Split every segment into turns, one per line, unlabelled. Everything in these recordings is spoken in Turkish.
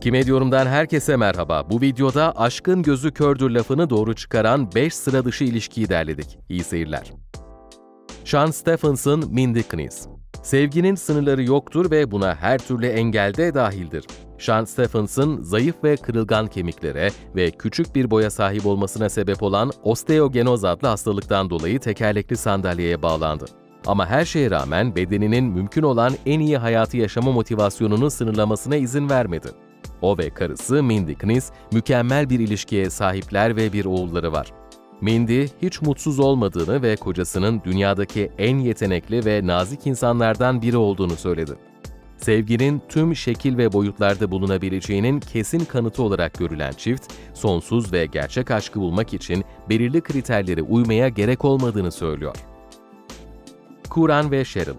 Medyum'dan herkese merhaba. Bu videoda aşkın gözü kördür lafını doğru çıkaran 5 sıra dışı ilişkiyi derledik. İyi seyirler. Sean Stephenson, Mindy Knies. Sevginin sınırları yoktur ve buna her türlü engel de dahildir. Sean Stephenson, zayıf ve kırılgan kemiklere ve küçük bir boya sahip olmasına sebep olan osteogenoz adlı hastalıktan dolayı tekerlekli sandalyeye bağlandı. Ama her şeye rağmen bedeninin mümkün olan en iyi hayatı yaşama motivasyonunu sınırlamasına izin vermedi. O ve karısı Mindy Knies mükemmel bir ilişkiye sahipler ve bir oğulları var. Mindy, hiç mutsuz olmadığını ve kocasının dünyadaki en yetenekli ve nazik insanlardan biri olduğunu söyledi. Sevginin tüm şekil ve boyutlarda bulunabileceğinin kesin kanıtı olarak görülen çift, sonsuz ve gerçek aşkı bulmak için belirli kriterlere uymaya gerek olmadığını söylüyor. Curran ve Cheryl.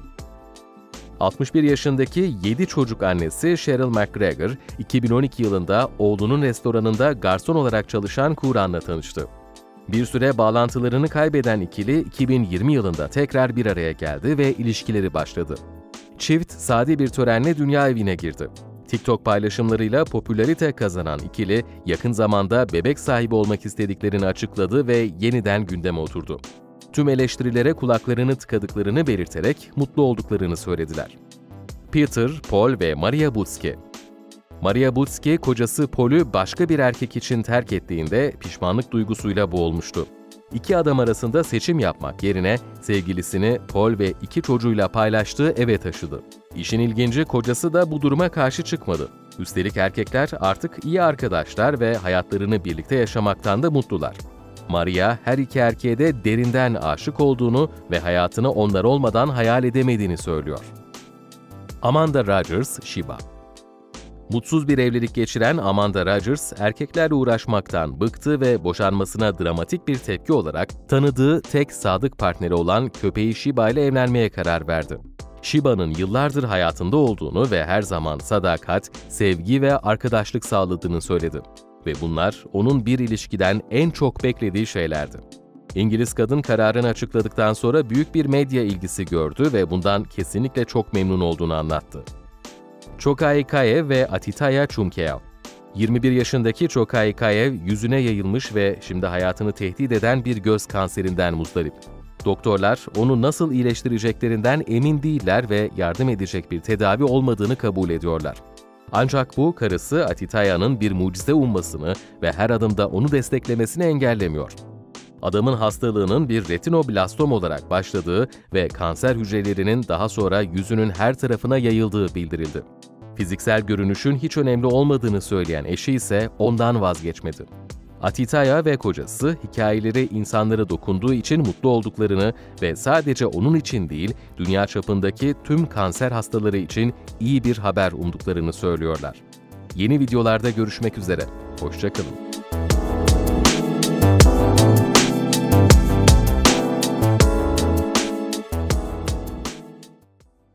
61 yaşındaki 7 çocuk annesi Cheryl McGregor, 2012 yılında oğlunun restoranında garson olarak çalışan Curran'la tanıştı. Bir süre bağlantılarını kaybeden ikili 2020 yılında tekrar bir araya geldi ve ilişkileri başladı. Çift, sade bir törenle dünya evine girdi. TikTok paylaşımlarıyla popülarite kazanan ikili, yakın zamanda bebek sahibi olmak istediklerini açıkladı ve yeniden gündeme oturdu. Tüm eleştirilere kulaklarını tıkadıklarını belirterek mutlu olduklarını söylediler. Peter, Paul ve Maria Butski. Maria Butski, kocası Paul'ü başka bir erkek için terk ettiğinde pişmanlık duygusuyla boğulmuştu. İki adam arasında seçim yapmak yerine sevgilisini Paul ve 2 çocuğuyla paylaştığı eve taşıdı. İşin ilginci, kocası da bu duruma karşı çıkmadı. Üstelik erkekler artık iyi arkadaşlar ve hayatlarını birlikte yaşamaktan da mutlular. Maria, her iki erkeğe de derinden aşık olduğunu ve hayatını onlar olmadan hayal edemediğini söylüyor. Amanda Rogers, Shiba. Mutsuz bir evlilik geçiren Amanda Rogers, erkeklerle uğraşmaktan bıktı ve boşanmasına dramatik bir tepki olarak tanıdığı tek sadık partneri olan köpeği Shiba ile evlenmeye karar verdi. Shiba'nın yıllardır hayatında olduğunu ve her zaman sadakat, sevgi ve arkadaşlık sağladığını söyledi. Ve bunlar onun bir ilişkiden en çok beklediği şeylerdi. İngiliz kadın kararını açıkladıktan sonra büyük bir medya ilgisi gördü ve bundan kesinlikle çok memnun olduğunu anlattı. Chokai Kayev ve Atitaya Chumkeav. 21 yaşındaki Chokai Kayev yüzüne yayılmış ve şimdi hayatını tehdit eden bir göz kanserinden muzdarip. Doktorlar onu nasıl iyileştireceklerinden emin değiller ve yardım edecek bir tedavi olmadığını kabul ediyorlar. Ancak bu, karısı Atitaya'nın bir mucize ummasını ve her adımda onu desteklemesini engellemiyor. Adamın hastalığının bir retinoblastom olarak başladığı ve kanser hücrelerinin daha sonra yüzünün her tarafına yayıldığı bildirildi. Fiziksel görünüşün hiç önemli olmadığını söyleyen eşi ise ondan vazgeçmedi. Atitaya ve kocası hikayeleri insanlara dokunduğu için mutlu olduklarını ve sadece onun için değil, dünya çapındaki tüm kanser hastaları için iyi bir haber umduklarını söylüyorlar. Yeni videolarda görüşmek üzere. Hoşça kalın.